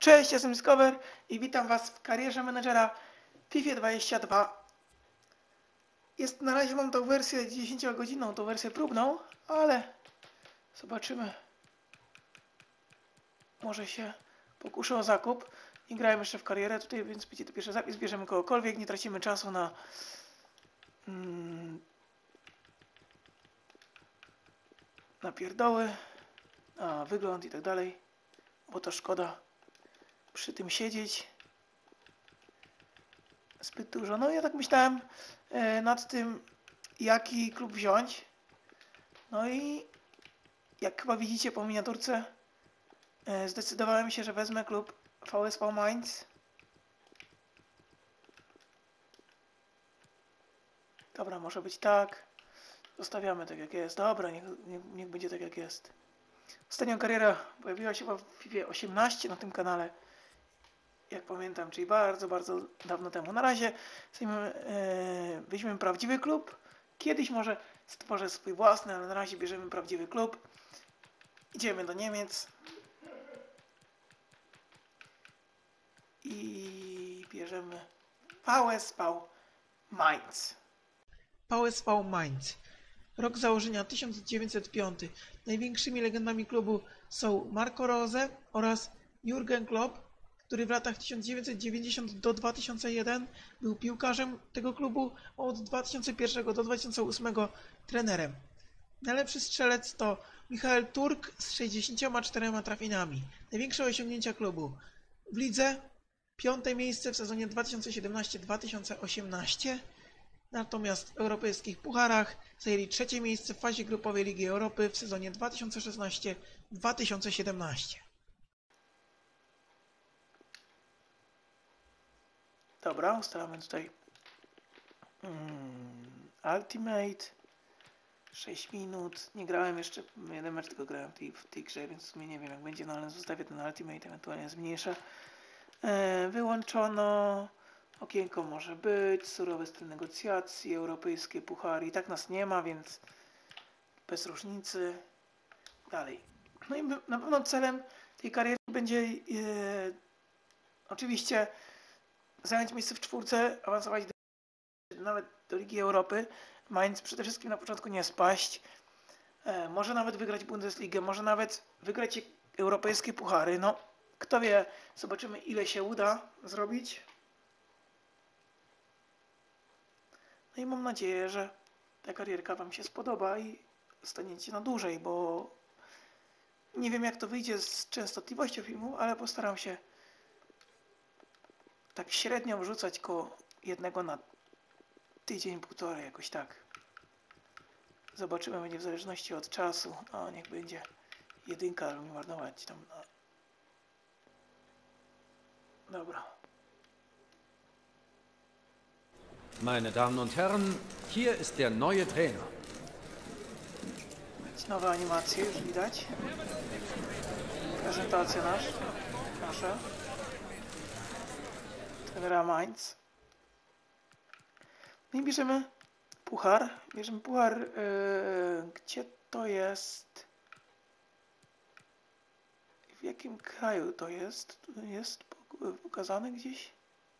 Cześć, jestem Discover i witam Was w karierze menedżera w FIFA 22. Na razie mam tą wersję 10-godzinną, tą wersję próbną, ale zobaczymy. Może się pokuszę o zakup. Nie grałem jeszcze w karierę tutaj, więc będzie to pierwszy zapis. Bierzemy kogokolwiek, nie tracimy czasu na pierdoły, na wygląd i tak dalej, bo to szkoda przy tym siedzieć zbyt dużo. No ja tak myślałem nad tym, jaki klub wziąć. No i jak chyba widzicie po miniaturce, zdecydowałem się, że wezmę klub VSV Mainz. Dobra, może być tak. Zostawiamy tak jak jest. Dobra, niech będzie tak jak jest. Ostatnia kariera pojawiła się w FIFA 18 na tym kanale. Jak pamiętam, czyli bardzo, bardzo dawno temu. Na razie weźmiemy prawdziwy klub. Kiedyś może stworzę swój własny, ale na razie bierzemy prawdziwy klub. Idziemy do Niemiec. I bierzemy VSV Mainz. VSV Mainz. Rok założenia 1905. Największymi legendami klubu są Marco Rose oraz Jürgen Klopp, który w latach 1990 do 2001 był piłkarzem tego klubu, a od 2001 do 2008 trenerem. Najlepszy strzelec to Michael Turk z 64 trafieniami. Największe osiągnięcia klubu w lidze: 5. miejsce w sezonie 2017-2018. Natomiast w europejskich pucharach zajęli 3. miejsce w fazie grupowej Ligi Europy w sezonie 2016-2017. Dobra, ustalamy tutaj Ultimate 6 minut. Nie grałem jeszcze jeden mecz, tylko grałem w tej grze, więc w sumie nie wiem jak będzie, no ale zostawię ten Ultimate, ewentualnie zmniejszę. Wyłączono. Okienko może być, surowy styl negocjacji, europejskie puchary. I tak nas nie ma, więc bez różnicy. Dalej. No i na pewno celem tej kariery będzie oczywiście zająć miejsce w czwórce, awansować nawet do Ligi Europy. Mając przede wszystkim na początku nie spaść. Może nawet wygrać Bundesligę, może nawet wygrać europejskie puchary. No, kto wie, zobaczymy ile się uda zrobić. No i mam nadzieję, że ta karierka Wam się spodoba i staniecie na dłużej, bo nie wiem jak to wyjdzie z częstotliwością filmu, ale postaram się tak średnio wrzucać koło jednego na tydzień, półtorej, jakoś tak. Zobaczymy, będzie w zależności od czasu. No, niech będzie jedynka, ale nie marnować tam. No. Dobra. Meine Damen und Herren, hier ist der neue Trainer. Nowe animacje już widać. Prezentacja nasza. Trenera Mainz. No i bierzemy puchar. Gdzie to jest? W jakim kraju to jest? Tu jest pokazane gdzieś?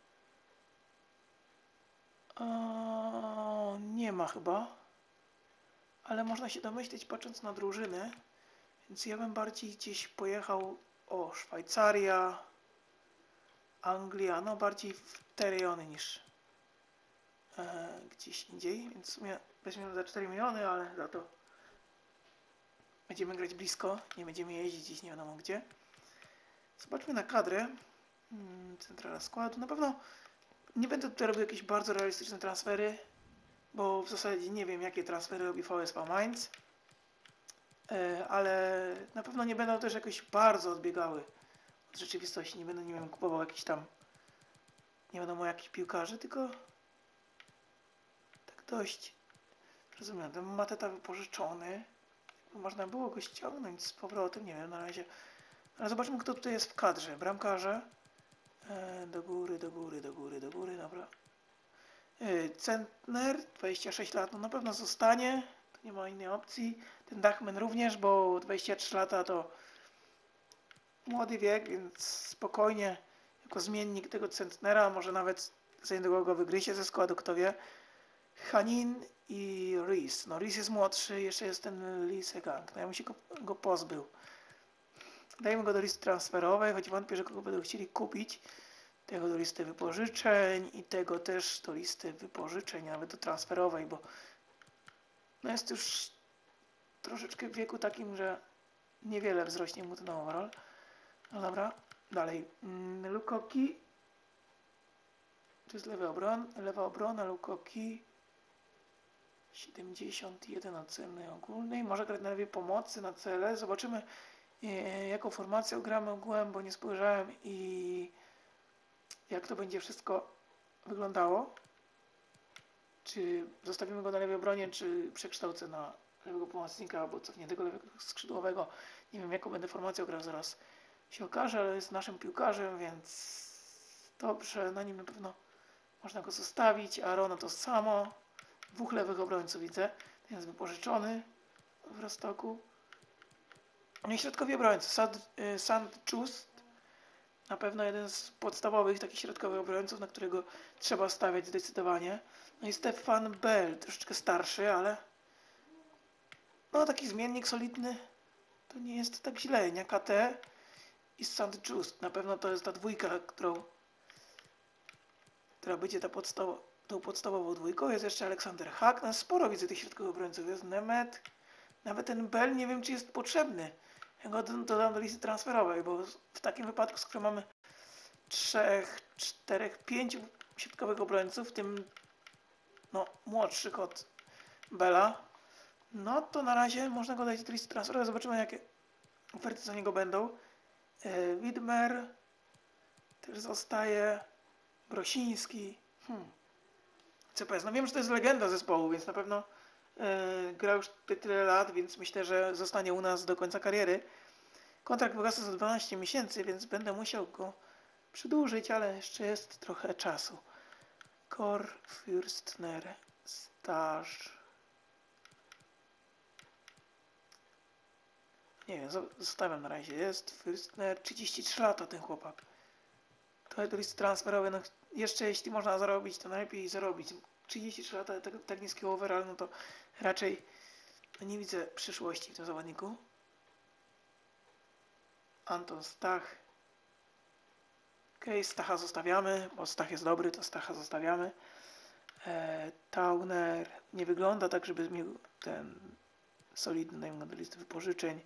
Nie ma chyba. Ale można się domyślić patrząc na drużyny. Więc ja bym bardziej gdzieś pojechał. O, Szwajcaria, Anglia. No bardziej w te rejony niż gdzieś indziej. Więc w sumie weźmiemy za 4 miliony, ale za to będziemy grać blisko. Nie będziemy jeździć gdzieś nie wiadomo gdzie. Zobaczmy na kadrę. Centrala składu. Na pewno nie będę tutaj robił jakieś bardzo realistyczne transfery, bo w zasadzie nie wiem jakie transfery robi VSV Mainz. Ale na pewno nie będą też jakoś bardzo odbiegały od rzeczywistości. Nie będę, nie wiem, kupował jakiś tam nie wiadomo jakich piłkarzy, tylko tak dość rozumiem. Ten Mateta wypożyczony. Można było go ściągnąć z powrotem, nie wiem na razie. Ale zobaczmy kto tutaj jest w kadrze. Bramkarze. Do góry, dobra. Centner, 26 lat, no na pewno zostanie. To nie ma innej opcji. Ten Dachman również, bo 23 lata to młody wiek, więc spokojnie jako zmiennik tego centnera, może nawet za niedługo go wygryzie ze składu, kto wie. Hanin i Reese. No Reese jest młodszy, jeszcze jest ten Lee Segang. No ja bym się go pozbył. Dajmy go do listy transferowej, choć wątpię, że kogo będą chcieli kupić. Tego do listy wypożyczeń i tego też do listy wypożyczeń, nawet do transferowej, bo no jest już troszeczkę w wieku takim, że niewiele wzrośnie mu ten overall. No dobra, dalej. Lukoki. To jest lewa obrona Lukoki. 71 oceny ogólnej. Może grać na lewie pomocy, na cele. Zobaczymy, jaką formację gramy ogółem, bo nie spojrzałem i jak to będzie wszystko wyglądało. Czy zostawimy go na lewej obronie, czy przekształcę na lewego pomocnika, albo cofniętego lewego skrzydłowego. Nie wiem, jaką będę formacją grał, zaraz się okaże, ale jest naszym piłkarzem, więc dobrze, na nim na pewno można go zostawić. Arona to samo. Dwóch lewych obrońców widzę. Ten jest wypożyczony w Rostoku. No i środkowi obrońcy. Sand Just. Na pewno jeden z podstawowych takich środkowych obrońców, na którego trzeba stawiać zdecydowanie. No i Stefan Bell. Troszeczkę starszy, ale no taki zmiennik solidny. To nie jest tak źle. Nie KT i Sand Just. Na pewno to jest ta dwójka, która będzie tą podstawową dwójką. Jest jeszcze Aleksander Hack. No sporo widzę tych środkowych obrońców. Jest Nemeth. Nawet ten Bell nie wiem, czy jest potrzebny. Ja go dodam do listy transferowej, bo w takim wypadku, skoro mamy 3, 4, 5 środkowych obrońców, w tym no, młodszych od Bella, no to na razie można go dać do listy transferowej. Zobaczymy, jakie oferty za niego będą. Widmer też zostaje. Brosiński. CPS. No wiem, że to jest legenda zespołu, więc na pewno grał już tyle lat, więc myślę, że zostanie u nas do końca kariery. Kontrakt wygasa za 12 miesięcy, więc będę musiał go przedłużyć, ale jeszcze jest trochę czasu. Kor, Fürstner, staż. Nie wiem, zostawiam na razie. Jest Fürstner, 33 lata ten chłopak. To do listy transferowej, no jeszcze jeśli można zarobić, to najlepiej zarobić. 33 lata, tak niski overall, no to raczej nie widzę przyszłości w tym zawodniku. Anton Stach. Okej, Stacha zostawiamy, bo Stach jest dobry, to Stacha zostawiamy. Tauner nie wygląda tak, żeby miał ten solidny do listy wypożyczeń.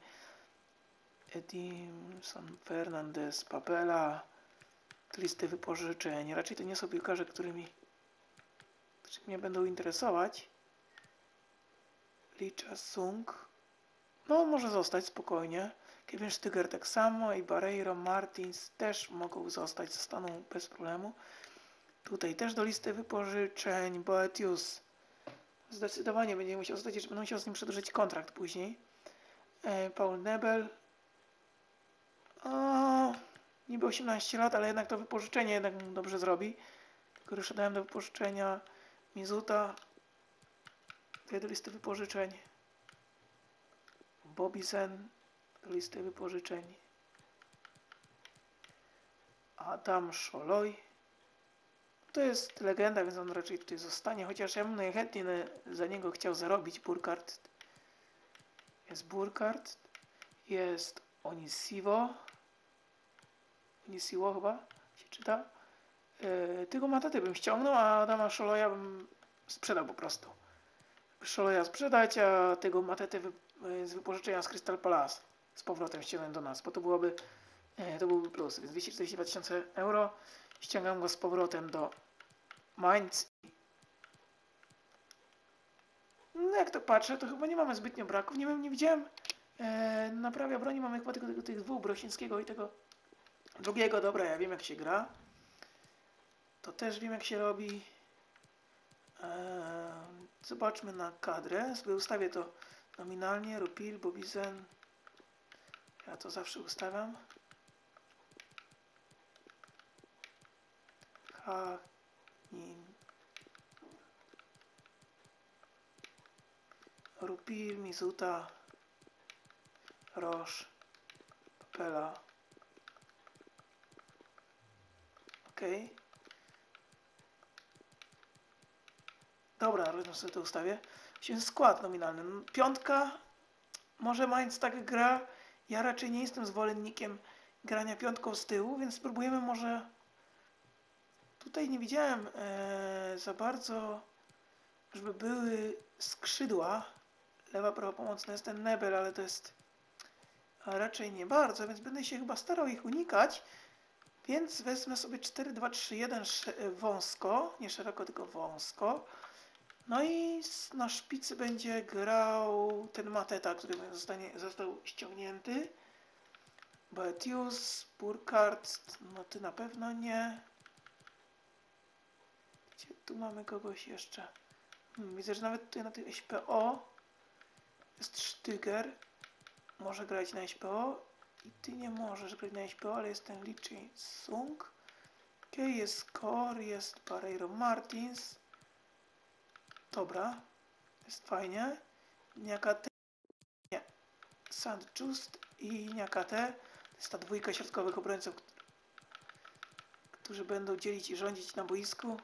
Edimson, Fernandez, Papela, listy wypożyczeń. Raczej to nie są piłkarze, którzy mnie będą interesować. Licza Sung. No, może zostać spokojnie. Kevin Stüger tak samo i Barreiro, Martins też mogą zostać, zostaną bez problemu. Tutaj też do listy wypożyczeń. Boetius zdecydowanie będzie musiał zostać, jeszcze będę musiał z nim przedłużyć kontrakt później. Paul Nebel. Niby 18 lat, ale jednak to wypożyczenie jednak dobrze zrobi. Tylko już dałem do wypożyczenia Mizuta. Tutaj do listy wypożyczeń. Bobisen do listy wypożyczeń. Adam Szoloj. To jest legenda, więc on raczej tutaj zostanie. Chociaż ja bym najchętniej za niego chciał zarobić. Burkhardt. Jest Burkhardt. Jest Onisiwo. Onisiwo chyba się czyta. Tego Matatę bym ściągnął, a Adama Szoloja bym sprzedał po prostu. Szoloja sprzedać, a tego Matetę z wypożyczenia z Crystal Palace z powrotem ściągnąć do nas, bo to byłby plus. Więc 242 000 euro. Ściągam go z powrotem do Mainz. No jak to patrzę, to chyba nie mamy zbytnio braków. Nie wiem, nie widziałem. Na prawie broni mamy chyba tylko tych dwóch, Brosińskiego i tego drugiego. Dobra, ja wiem jak się gra. To też wiem jak się robi. Zobaczmy na kadrę. Sobie ustawię to nominalnie. Rupil, Bobisen. Ja to zawsze ustawiam. Hanin. Rupil, Mizuta. Roche. Papela. Okej. Dobra, rozumiem sobie to ustawię. Skład nominalny. Piątka. Może Mainz tak gra. Ja raczej nie jestem zwolennikiem grania piątką z tyłu, więc spróbujemy może... Tutaj nie widziałem za bardzo, żeby były skrzydła. Lewa, prawa pomocna jest ten Nebel, ale to jest raczej nie bardzo, więc będę się chyba starał ich unikać. Więc wezmę sobie 4-2-3-1 wąsko, nie szeroko, tylko wąsko. No i na szpicy będzie grał ten Mateta, który został ściągnięty. Boetius, Burkhardt, no ty na pewno nie. Gdzie tu mamy kogoś jeszcze? Widzę, że nawet tutaj na tej SPO jest Sztyger. Może grać na SPO. I ty nie możesz grać na SPO, ale jest ten Lee Sung. Okej, jest Kor, jest Barreiro Martins. Dobra, jest fajnie. Niakate, nie. Sand Just i Niakate. To jest ta dwójka środkowych obrońców, którzy będą dzielić i rządzić na boisku.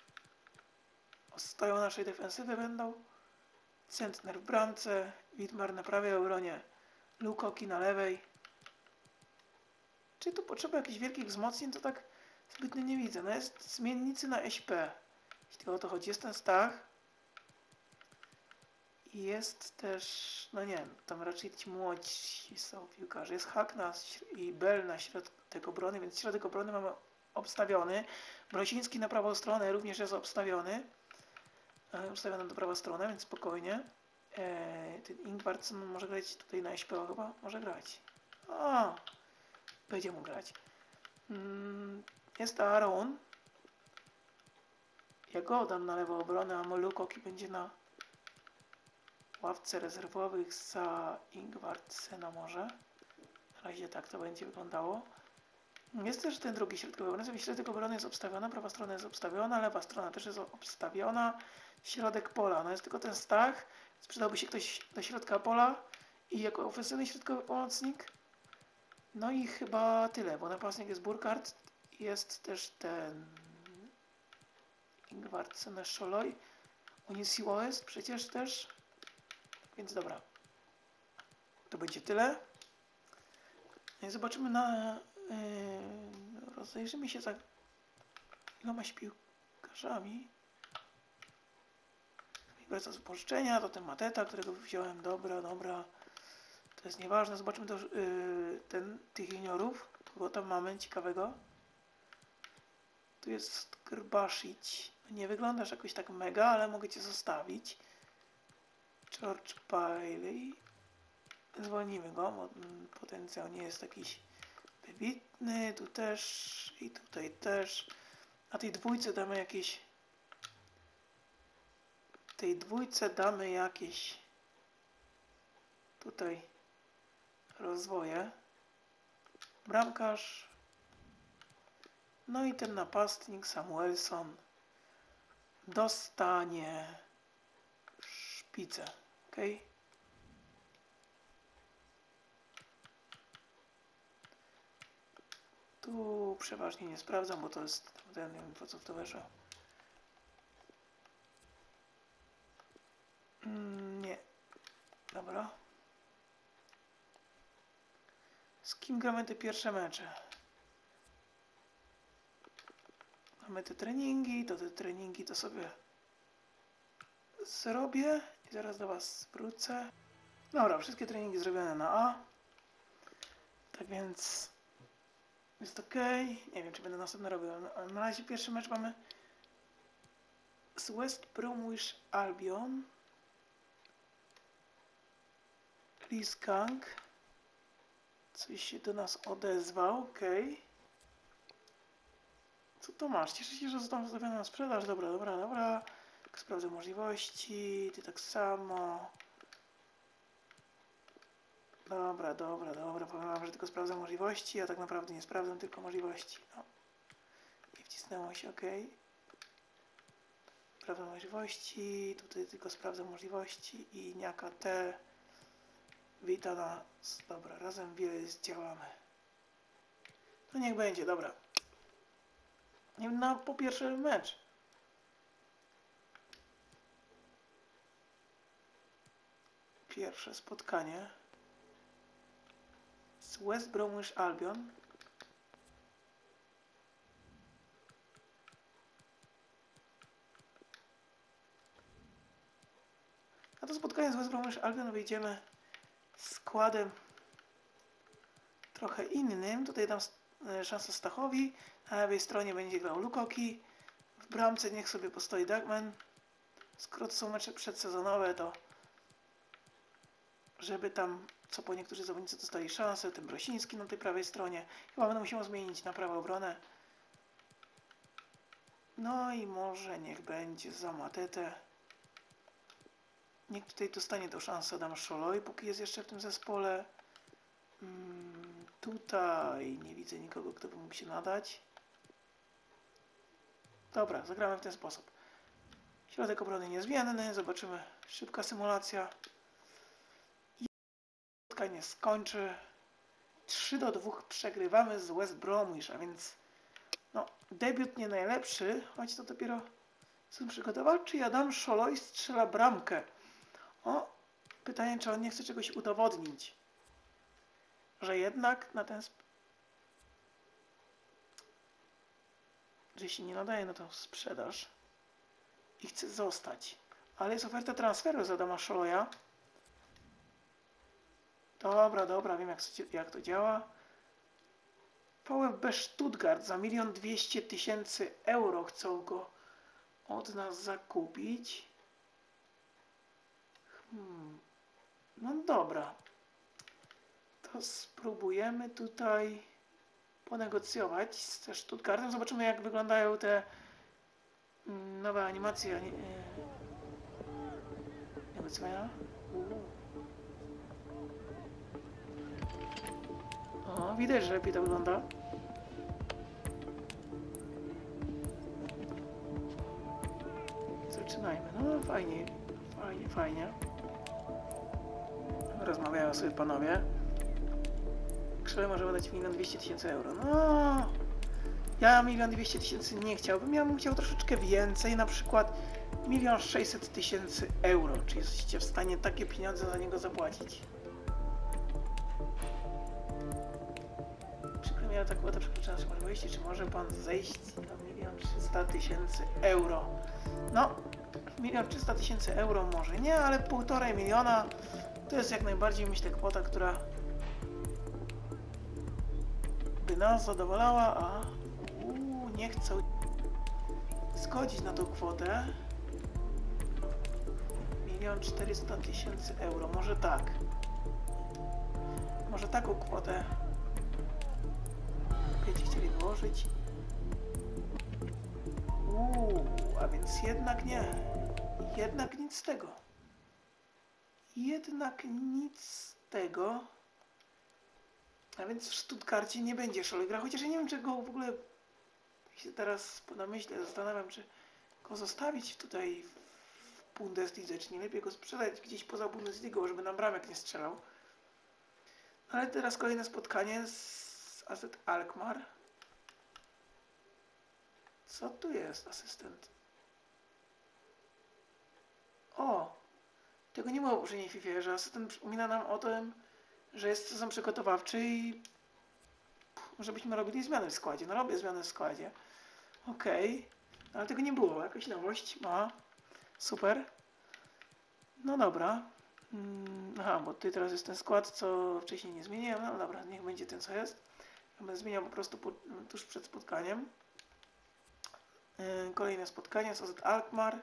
Stoją naszej defensywy będą. Centner w bramce, Widmar na prawej obronie, Lukoki na lewej. Czy tu potrzeba jakichś wielkich wzmocnień? To tak zbytnio nie widzę. No jest zmiennicy na SP. Jeśli o to chodzi. Jest ten Stach. I jest też, no nie wiem, tam raczej ci młodzi są piłkarze. Jest Hak i Bell na środek obrony, więc środek obrony mamy obstawiony. Brosiński na prawą stronę również jest obstawiony. Ustawiony do prawą stronę, więc spokojnie. Ten Ingvarsson może grać tutaj na SPO chyba? Może grać. O! Będzie mu grać. Jest Aaron. Ja go dam na lewą obronę, a Molukoki będzie na ławce rezerwowych za Ingvardsena może. Na razie tak to będzie wyglądało. Jest też ten drugi środkowy obrony. Środek obrony jest obstawiona, prawa strona jest obstawiona, lewa strona też jest obstawiona. Środek pola. No jest tylko ten Stach. Przydałby się ktoś do środka pola i jako ofensywny środkowy pomocnik. No i chyba tyle, bo napastnik jest Burkhardt. Jest też ten Ingvarsson, Szoloj. Unisiło jest przecież też. Więc dobra. To będzie tyle. No i zobaczymy na... rozejrzymy się za ilomaś piłkarzami. Wraca z pożyczenia, to ten Mateta, którego wziąłem. Dobra. To jest nieważne. Zobaczymy też tych juniorów. Kogo tam mamy ciekawego. Tu jest Grbaszić. Nie wyglądasz jakoś tak mega, ale mogę cię zostawić. George Bailey. Zwolnimy go, bo potencjał nie jest jakiś wybitny. Tu też i tutaj też. A tej dwójce damy jakieś... tutaj rozwoje. Bramkarz. No i ten napastnik Samuelson dostanie szpicę. Ok? Tu przeważnie nie sprawdzam, bo to jest... nie wiem po co w to weszło. Nie. Dobra. Z kim gramy te pierwsze mecze? Mamy te treningi, to sobie zrobię i zaraz do Was wrócę. Dobra, wszystkie treningi zrobione na A. Tak więc jest ok. Nie wiem, czy będę następny robił, ale na razie pierwszy mecz mamy z West Bromwich Albion. Chris Kang. Coś się do nas odezwał, ok. Co to masz? Cieszę się, że został wystawiony na sprzedaż. Dobra. Tak sprawdzę możliwości. Ty tak samo. Dobra. Powiem wam, że tylko sprawdzam możliwości, a tak naprawdę nie sprawdzam tylko możliwości. No. I wcisnęło się, ok. Sprawdzam możliwości. Tutaj tylko sprawdzam możliwości i Niaka T. Wita nas. Dobra, razem wiele zdziałamy. No niech będzie, dobra. Nie wiem, po pierwszy mecz. Pierwsze spotkanie z West Bromwich Albion. Na to spotkanie z West Bromwich Albion wyjdziemy składem trochę innym. Tutaj dam szansę Stachowi. Na lewej stronie będzie grał Lukoki. W bramce niech sobie postoi Dugman. Skoro to są mecze przedsezonowe, to żeby tam, co po niektórzy zawodnicy dostali szansę, ten Brosiński na tej prawej stronie. Chyba będę musiał zmienić na prawą obronę. No i może niech będzie za Matetę. Niech tutaj dostanie tą szansę Adam Szoloj, póki jest jeszcze w tym zespole. Tutaj nie widzę nikogo, kto by mógł się nadać. Dobra, zagramy w ten sposób. Środek obrony niezmienny. Zobaczymy. Szybka symulacja. I spotkanie skończy. 3-2 przegrywamy z West Bromwich, a więc no, debiut nie najlepszy, choć to dopiero sezon przygotowawczy. Adam Szoloj strzela bramkę. O, pytanie, czy on nie chce czegoś udowodnić. Że jednak na ten... że się nie nadaje na tą sprzedaż i chce zostać. Ale jest oferta transferu z Adama Szoloja. Dobra, wiem jak to działa. VfB Stuttgart za 1 200 000 euro chcą go od nas zakupić. No dobra. To spróbujemy tutaj ponegocjować ze Stuttgartem. Zobaczymy, jak wyglądają te nowe animacje negocjowania. O, widać, że lepiej to wygląda. Zaczynajmy. No fajnie. Rozmawiają sobie panowie. Krzywe możemy dać 1 200 000 euro. No, ja 1 200 000 nie chciałbym. Ja bym chciał troszeczkę więcej, na przykład 1 600 000 euro. Czy jesteście w stanie takie pieniądze za niego zapłacić? Przykro mi, ale ta kwota przekracza nasze możliwości. Czy może pan zejść na 1 300 000 euro? No, 1 300 000 euro może nie, ale 1,5 miliona to jest jak najbardziej, myślę, kwota, która by nas zadowalała, a nie chcą zgodzić na tą kwotę. 1 400 000 euro, może tak. Może taką kwotę będziecie chcieli wyłożyć. A więc jednak nie. Jednak nic z tego. A więc w Stuttgarcie nie będzie Szolej gra, chociaż ja nie wiem, czego w ogóle się teraz po namyśle zastanawiam, czy go zostawić tutaj w Bundeslidze, czy nie lepiej go sprzedać gdzieś poza Bundesligą, żeby nam bramek nie strzelał. Ale teraz kolejne spotkanie z AZ Alkmaar. Co tu jest, asystent? O! Tego nie było w poprzedniej FIFA, że asystent przypomina nam o tym, że jest sezon przygotowawczy i żebyśmy robili zmiany w składzie. No robię zmiany w składzie. Okej. Ale tego nie było. Jakaś nowość ma. Super. No dobra. Aha, bo tutaj teraz jest ten skład, co wcześniej nie zmieniłem. No dobra, niech będzie ten, co jest. Ja będę zmieniał po prostu tuż przed spotkaniem. Kolejne spotkanie z AZ Alkmaar.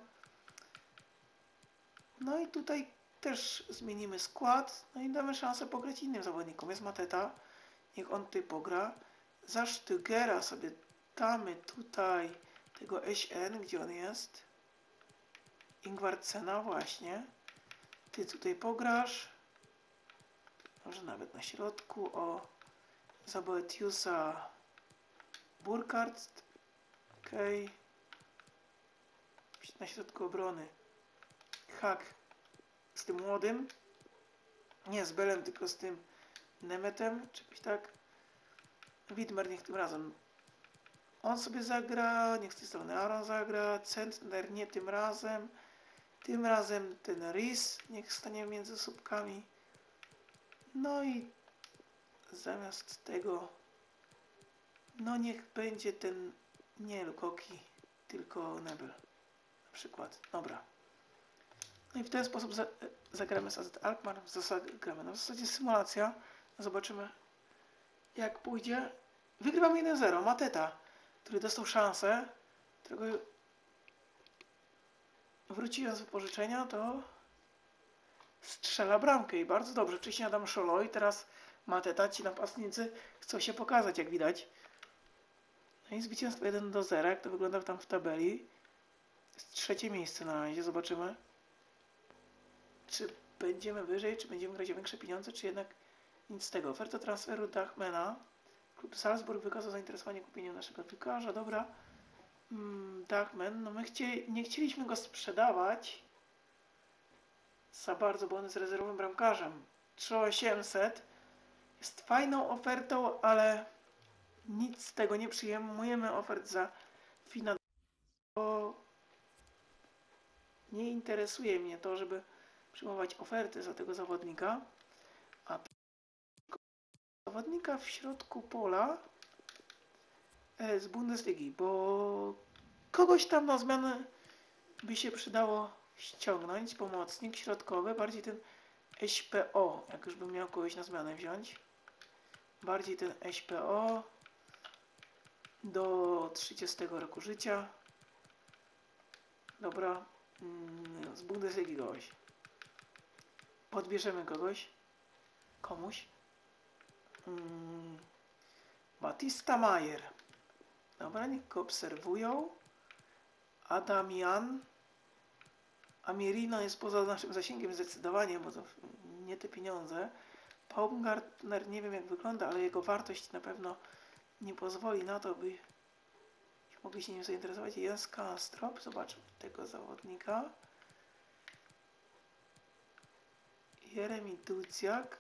No i tutaj też zmienimy skład. No i damy szansę pograć innym zawodnikom. Jest Mateta. Niech on tutaj pogra. Za Stügera sobie damy tutaj tego SN, gdzie on jest. Ingwardsena właśnie. Ty tutaj pograsz. Może nawet na środku. O, za Boetiusa Burkhardt. Okej. Na środku obrony. Hak z tym młodym. Nie z Belem, tylko z tym Nemetem. Czegoś tak. Widmer niech tym razem on sobie zagra, niech z tej strony Aaron zagra, Centner nie tym razem. Tym razem ten Rhys niech stanie między słupkami. No i zamiast tego, no niech będzie ten, nie Lukoki, tylko Nebel. Na przykład. Dobra. No i w ten sposób zagramy z AZ Alkmaar. Gramy na zasadzie symulacja. Zobaczymy, jak pójdzie. Wygrywamy 1-0. Mateta, który dostał szansę, którego wróciłem z wypożyczenia, to strzela bramkę i bardzo dobrze. Wcześniej Adam Szolo i teraz Mateta. Ci napastnicy chcą się pokazać, jak widać. No i zwycięstwo 1-0. Jak to wygląda tam w tabeli? Jest trzecie miejsce na razie. Zobaczymy, czy będziemy wyżej, czy będziemy grać o większe pieniądze, czy jednak nic z tego. Oferta transferu Dachmana. Klub Salzburg wykazał zainteresowanie kupieniem naszego piłkarza. Dobra. Dachman. No my nie chcieliśmy go sprzedawać za bardzo, bo on jest rezerwowym bramkarzem. 3800 jest fajną ofertą, ale nic z tego nie przyjmujemy ofert za finał. Nie interesuje mnie to, żeby przyjmować oferty za tego zawodnika, a zawodnika w środku pola z Bundesligi, bo kogoś tam na zmianę by się przydało ściągnąć, pomocnik środkowy, bardziej ten SPO, jak już bym miał kogoś na zmianę wziąć, bardziej ten SPO do 30 roku życia. Dobra, z Bundesligi kogoś. Podbierzemy komuś. Batista Mayer. Dobra, niech go obserwują. Adamian. Amirino jest poza naszym zasięgiem zdecydowanie, bo to nie te pieniądze. Baumgartner nie wiem jak wygląda, ale jego wartość na pewno nie pozwoli na to, by mogli się nim zainteresować. Jens Kastrop, zobaczmy tego zawodnika. Jeremi Dudziak.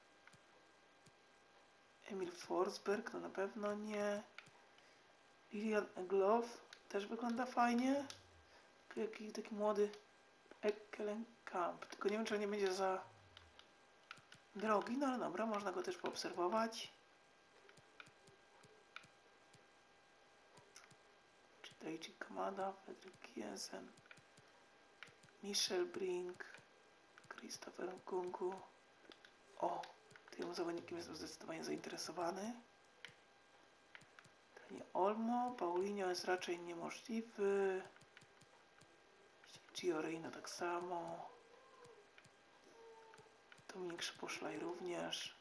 Emil Forsberg, no na pewno nie. Lilian Eglow też wygląda fajnie. Taki młody Ekkelenkamp. Tylko nie wiem, czy on nie będzie za drogi, no ale dobra, można go też poobserwować. Daichi Kamada, Fredrik Jensen, Michel Brink, Christopher Nkunku. O, tym zawodnikiem jestem zdecydowanie zainteresowany. Dani Olmo, Paulinho jest raczej niemożliwy. Gio Reyna tak samo. Dominik Szoboszlaj również.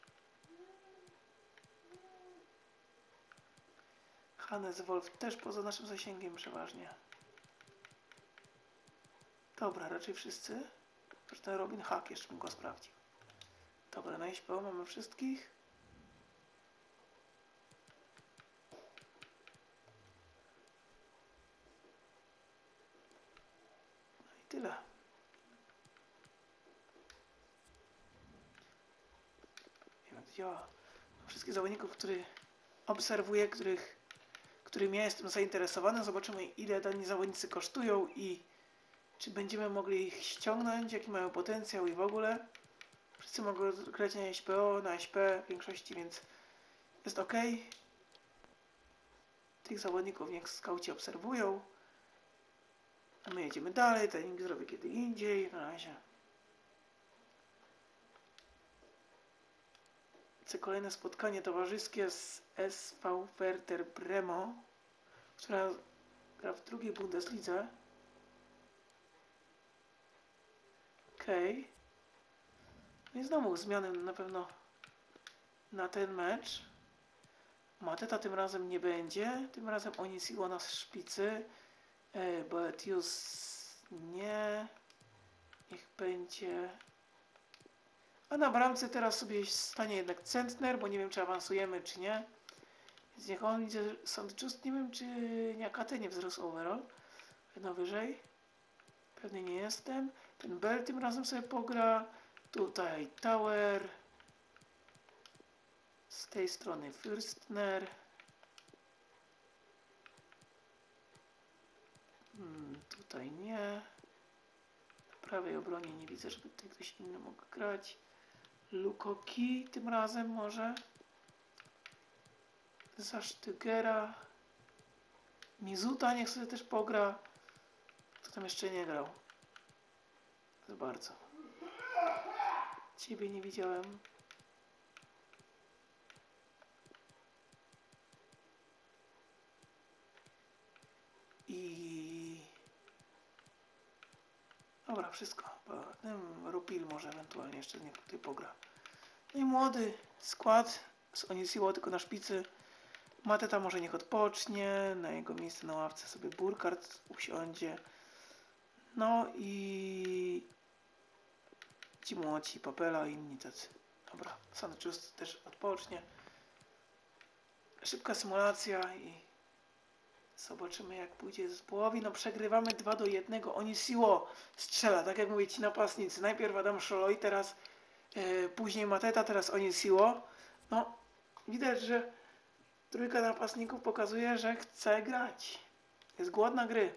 Hannes Wolf też poza naszym zasięgiem przeważnie. Dobra, raczej wszyscy. Zresztą Robin Hack jeszcze bym go sprawdził. Dobra, na SPO mamy wszystkich. No i tyle. Nie wiem jak to działa. Wszystkich zawodników, których obserwuję, którym ja jestem zainteresowany. Zobaczymy, ile dani zawodnicy kosztują i czy będziemy mogli ich ściągnąć, jaki mają potencjał i w ogóle. Wszyscy mogą grać na SPO, na SP w większości, więc jest ok. Tych zawodników niech skauci obserwują. A my jedziemy dalej, trening zrobię kiedy indziej. Na razie. Kolejne spotkanie towarzyskie z SV Werder Bremo, która gra w drugiej Bundeslidze. Okej. No i znowu zmiany na pewno na ten mecz. Mateta tym razem nie będzie. Tym razem Onisiło na szpicy. Boetius nie. Niech będzie. A na bramce teraz sobie stanie jednak Centner, bo nie wiem czy awansujemy czy nie. Więc niech on idzie St. Just. Nie wiem czy Niakate nie wzrósł overall. Jedno wyżej. Pewnie nie jestem. Ten Bell tym razem sobie pogra. Tutaj Tower. Z tej strony Fürstner. Tutaj nie. Na prawej obronie nie widzę, żeby tutaj ktoś inny mógł grać. Lukoki tym razem może. Za Sztygera. Mizuta niech sobie też pogra. Kto tam jeszcze nie grał? Za bardzo. Ciebie nie widziałem. Dobra, wszystko. Rupil może ewentualnie jeszcze niech tutaj pogra. No i młody skład z Onisiło tylko na szpicy. Mateta może niech odpocznie. Na jego miejsce na ławce sobie Burkhardt usiądzie. No i ci młodzi, Papela i inni tacy. Dobra, Sanchez też odpocznie. Szybka symulacja i zobaczymy jak pójdzie z połowi. No przegrywamy 2-1. Onisiło strzela, tak jak mówię ci napastnicy. Najpierw Adam Szoloj, teraz później Mateta, teraz Onisiło. No widać, że trójka napastników pokazuje, że chce grać. Jest głodna gry.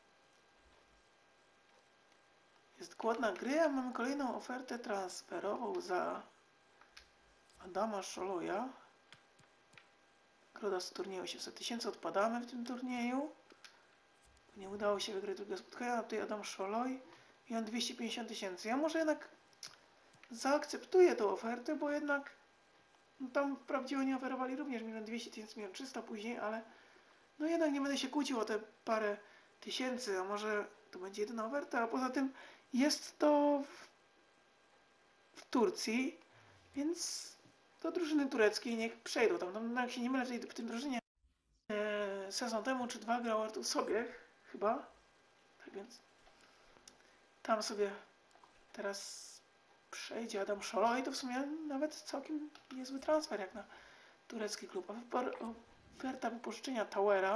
Jest głodna gry, a mamy kolejną ofertę transferową za Adama Szoloja. Nagroda z turnieju 800 000. Odpadamy w tym turnieju. Nie udało się wygrać drugiego spotkania. A tutaj Adam Szoloj i on 250 000. Ja może jednak zaakceptuję tą ofertę, bo jednak no tam wprawdzie oni oferowali również 1 200 000, 1 300 000 później, ale no jednak nie będę się kłócił o te parę tysięcy, a może to będzie jedyna oferta, a poza tym jest to w Turcji, więc do drużyny tureckiej niech przejdą. Tam jak się nie mylę, w tym drużynie sezon temu czy dwa grał Artur Sobiech, chyba. Tak więc tam sobie teraz przejdzie Adam Szoloj, to w sumie nawet całkiem niezły transfer jak na turecki klub. Oferta wypożyczenia Towera,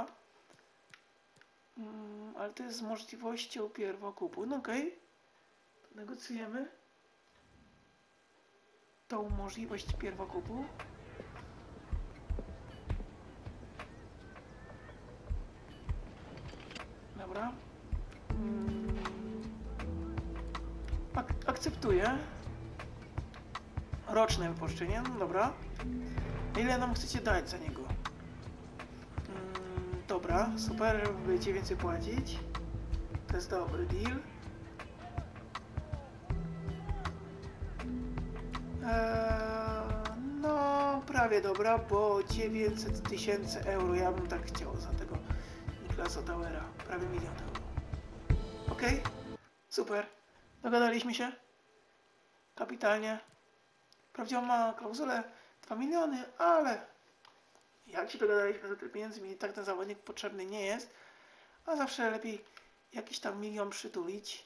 ale to jest z możliwością pierwokupu. No okej, negocjujemy tą możliwość pierwokupu. Dobra. Akceptuję. Roczne wypożyczenie, no dobra. Ile nam chcecie dać za niego? Dobra, super, będziecie więcej płacić. To jest dobry deal. No, prawie dobra, bo 900 000 euro. Ja bym tak chciał za tego Niklasa Towera. Prawie 1 000 000 euro. Okej, super. Dogadaliśmy się. Kapitalnie. Wprawdzie on ma klauzulę 2 miliony, ale jak się dogadaliśmy za te pieniądze, mi tak ten zawodnik potrzebny nie jest, a zawsze lepiej jakiś tam 1 000 000 przytulić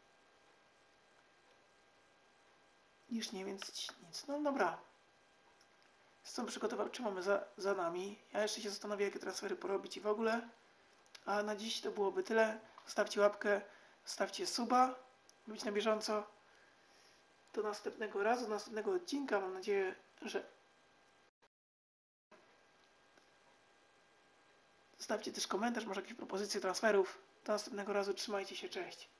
niż nie więc nic. No dobra. Co przygotował, czy mamy za nami. Ja jeszcze się zastanowię, jakie transfery porobić i w ogóle. A na dziś to byłoby tyle. Zostawcie łapkę, zostawcie suba, być na bieżąco. Do następnego razu, do następnego odcinka. Mam nadzieję, że zostawcie też komentarz, może jakieś propozycje transferów. Do następnego razu, trzymajcie się, cześć.